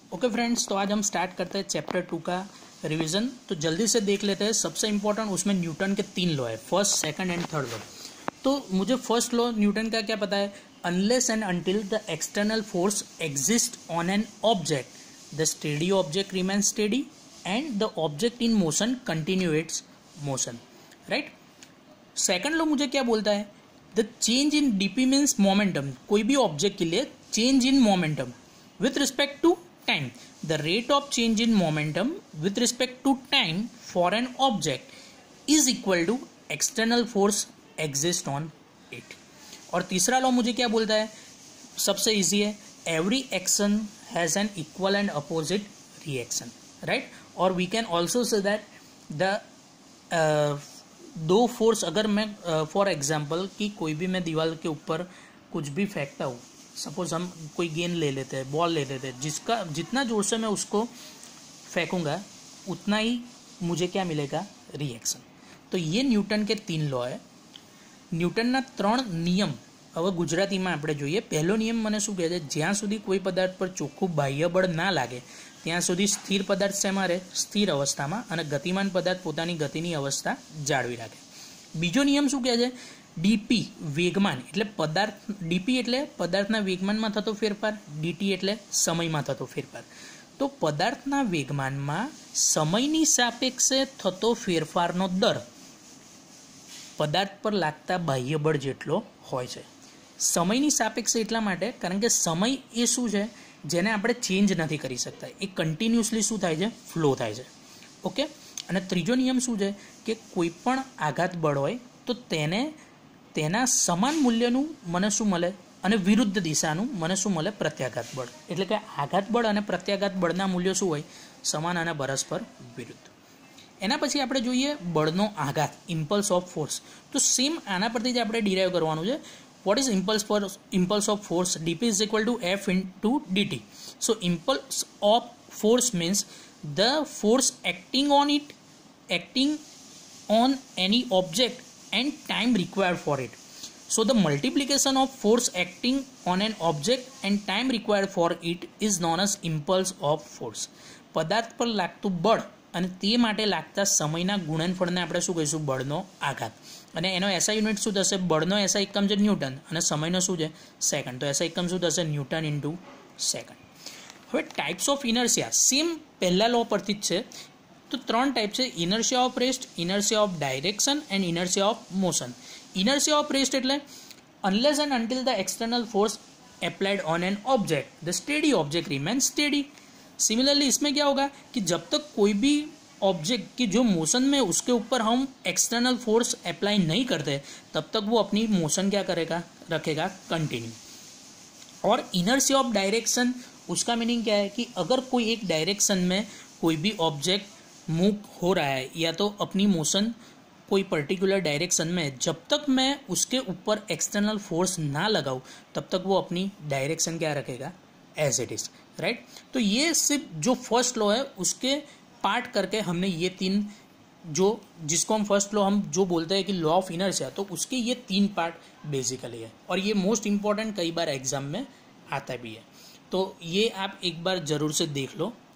Okay friends, तो आज हम स्टार्ट करते हैं चैप्टर 2 का रिवीजन। तो जल्दी से देख लेते हैं। सबसे इंपॉर्टेंट उसमें न्यूटन के 3 लॉ है, first, second and third law. तो मुझे फर्स्ट लॉ न्यूटन का क्या पता है, unless and until the external force exist on an object the steady object remain steady and the object in motion continue its motion, right. Second law मुझे क्या बोलता है, the change in dp means momentum. कोई भी object के लिए change in momentum with respect to time, the rate of change in momentum with respect to time for an object is equal to external force exist on it। और तीसरा law मुझे क्या बोलता है, सबसे इजी है, every action has an equal and opposite reaction, right। और we can also say that the two force, अगर मैं फॉर एग्जांपल कि कोई भी मैं दीवार के ऊपर कुछ भी फेंकता हूँ, सपोज हम कोई गेंद ले लेते हैं, बॉल ले लेते हैं, जिसका जितना जोर से मैं उसको फेंकूंगा उतना ही मुझे क्या मिलेगा, रिएक्शन। तो ये न्यूटन के 3 लॉ है। ન્યૂટનના 3 નિયમ હવે ગુજરાતીમાં આપણે જોઈએ। પહેલો નિયમ મને શું કહે છે, જ્યાં સુધી કોઈ પદાર્થ પર ચોખ્ખું બાહ્ય બળ ના લાગે ત્યાં સુધી સ્થિર પદાર્થ શેમાં રહે, સ્થિર અવસ્થામાં, અને ગતિમાન પદાર્થ પોતાની ગતિની અવસ્થા જાળવી રાખે। બીજો નિયમ શું કહે છે, ડીપી વેગમાન એટલે પદાર્થ, ડીપી એટલે પદાર્થના વેગમાનમાં થતો ફેરફાર, ડીટી એટલે સમયમાં થતો ફેરફાર। તો પદાર્થના વેગમાનમાં સમયની સાપેક્ષે થતો ફેરફારનો દર પદાર્થ પર લાગતા બાહ્ય બળ જેટલો હોય છે। સમયની સાપેક્ષે એટલા માટે કારણ કે સમય એ શું છે, જેને આપણે ચેન્જ નથી કરી શકતા, એ કન્ટિન્યુઅસલી શું થાય છે, ફ્લો થાય છે, ઓકે। અને ત્રીજો નિયમ શું છે કે કોઈ પણ આઘાત બળ હોય તો તેને તેના સમાન મૂલ્યનું મને શું મળે, અને વિરુદ્ધ દિશાનું મને શું મળે, પ્રત્યાઘાત બળ। એટલે કે આઘાત બળ અને પ્રત્યાઘાત બળના મૂલ્યો શું હોય, સમાન અને પરસ્પર વિરુદ્ધ। એના પછી આપણે જોઈએ બળનો આઘાત, ઇમ્પલ્સ ઓફ ફોર્સ। તો સેમ આના પરથી જ આપણે ડિરાઈવ કરવાનું છે। What is impulse of force, dp is equal to F into dt. So impulse of force means the force acting on any object and time required for it. So the multiplication of force acting on an object and time required for it is known as impulse of force. પદાર્થ પર લાગતું બળ અને તે માટે લાગતા સમયના ગુણનફળને આપણે શું કહીશું, બળનો આઘાત। અને એનો એસઆઈ યુનિટ શું થશે, બળનો એસઆઈ એકમ છે ન્યૂટન અને સમયનો શું છે, સેકન્ડ। તો એસઆઈ એકમ શું થશે, ન્યૂટન ઇન્ટુ સેકન્ડ। હવે ટાઈપ્સ ઓફ ઇનર્શિયા સેમ પહેલા લો પરથી જ છે। તો 3 ટાઈપ છે, inertia of rest, inertia of direction and inertia of motion. Inertia of rest એટલે unless and until the external force applied on an object the steady object remain steady. Similarly इसमें क्या होगा कि जब तक कोई भी ऑब्जेक्ट की जो मोशन में उसके ऊपर हम एक्सटर्नल फोर्स अप्लाई नहीं करते तब तक वो अपनी मोशन क्या करेगा, रखेगा कंटिन्यू। और इनर्शिया ऑफ डायरेक्शन, उसका मीनिंग क्या है कि अगर कोई एक डायरेक्शन में कोई भी ऑब्जेक्ट मूव हो रहा है या तो अपनी मोशन कोई पर्टिकुलर डायरेक्शन में, जब तक मैं उसके ऊपर एक्सटर्नल फोर्स ना लगाऊं तब तक वो अपनी डायरेक्शन क्या रखेगा, एज इट इज, राइट। तो ये सिर्फ जो फर्स्ट लॉ है उसके पार्ट करके हमने ये 3 जो, जिसको हम फर्स्ट लॉ हम जो बोलते हैं कि लॉ ऑफ इनर्शिया, तो उसके ये 3 पार्ट बेसिकली है। और ये मोस्ट इंपॉर्टेंट कई बार एग्जाम में आता भी है। तो ये आप एक बार ज़रूर से देख लो।